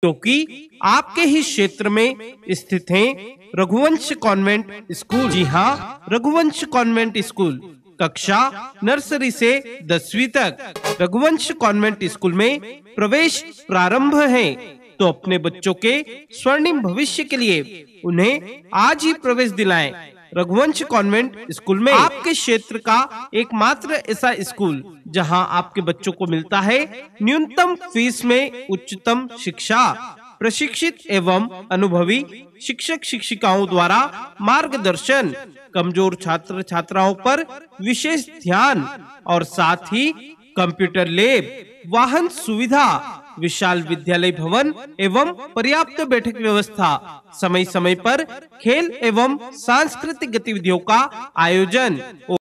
क्योंकि आपके ही क्षेत्र में स्थित है रघुवंश कॉन्वेंट स्कूल। जी हाँ, रघुवंश कॉन्वेंट स्कूल कक्षा नर्सरी से 10वीं तक रघुवंश कॉन्वेंट स्कूल में प्रवेश प्रारंभ है। तो अपने बच्चों के स्वर्णिम भविष्य के लिए उन्हें आज ही प्रवेश दिलाएं। रघुवंश कॉन्वेंट स्कूल में आपके क्षेत्र का एकमात्र ऐसा स्कूल जहां आपके बच्चों को मिलता है न्यूनतम फीस में उच्चतम शिक्षा, प्रशिक्षित एवं अनुभवी शिक्षक शिक्षिकाओं द्वारा मार्गदर्शन, कमजोर छात्र छात्राओं पर विशेष ध्यान और साथ ही कंप्यूटर लैब, वाहन सुविधा, विशाल विद्यालय भवन एवं पर्याप्त बैठक व्यवस्था, समय समय पर खेल एवं सांस्कृतिक गतिविधियों का आयोजन।